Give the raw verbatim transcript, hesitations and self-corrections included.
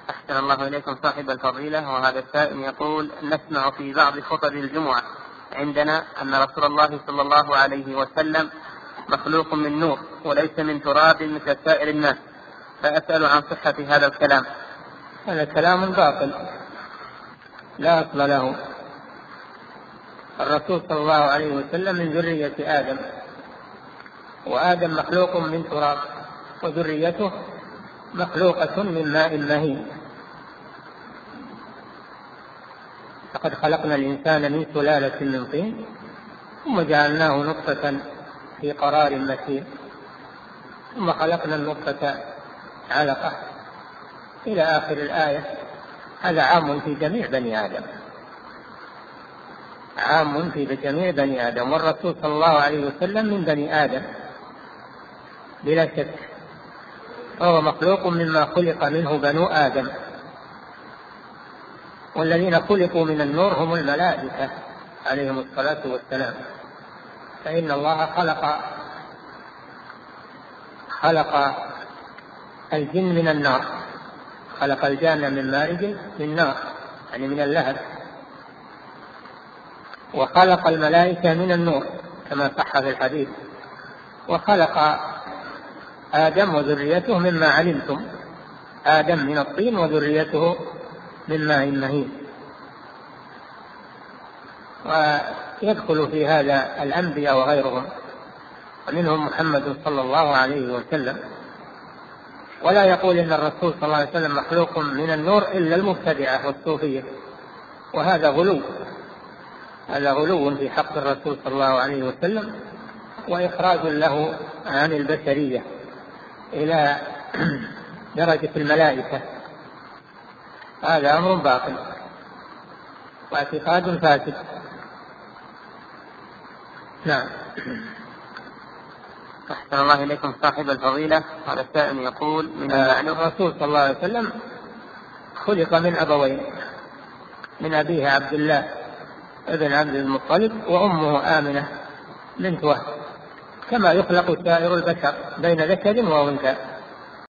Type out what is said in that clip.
أحسن الله إليكم صاحب الفضيلة. وهذا السائل يقول: نسمع في بعض خطب الجمعة عندنا أن رسول الله صلى الله عليه وسلم مخلوق من نور وليس من تراب مثل سائر الناس، فأسأل عن صحة هذا الكلام. هذا كلام باطل لا أصل له. الرسول صلى الله عليه وسلم من ذرية آدم، وآدم مخلوق من تراب، وذريته مخلوقة من ماء مهين. لقد خلقنا الإنسان من سلالة من طين ثم جعلناه نطفة في قرار مكين ثم خلقنا النطفة علقة إلى آخر الآية. هذا عام في جميع بني آدم، عام في جميع بني آدم، والرسول صلى الله عليه وسلم من بني آدم بلا شك، فهو مخلوق مما خلق منه بنو آدم، والذين خلقوا من النور هم الملائكة عليهم الصلاة والسلام. فإن الله خلق خلق الجن من النار، خلق الجان من مارج من نار يعني من اللهب، وخلق الملائكة من النور كما صح في الحديث، وخلق آدم وذريته مما علمتم، آدم من الطين وذريته من ماء مهين. ويدخل في هذا الأنبياء وغيرهم، ومنهم محمد صلى الله عليه وسلم. ولا يقول إن الرسول صلى الله عليه وسلم مخلوق من النور إلا المبتدعة والصوفية، وهذا غلو، هذا غلو في حق الرسول صلى الله عليه وسلم، وإخراج له عن البشرية إلى درجة الملائكة. هذا أمر باطل واعتقاد فاسد. نعم. أحسن الله إليكم صاحب الفضيلة. هذا السائل يقول: من المعنى الرسول صلى الله عليه وسلم خلق من أبوين، من أبيه عبد الله ابن عبد المطلب وأمه آمنة بنت وهب، كما يخلق سائر البشر بين ذكر وأنثى.